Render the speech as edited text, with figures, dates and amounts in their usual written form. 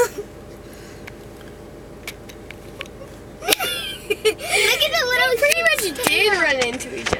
Look at the little. Pretty much did run into each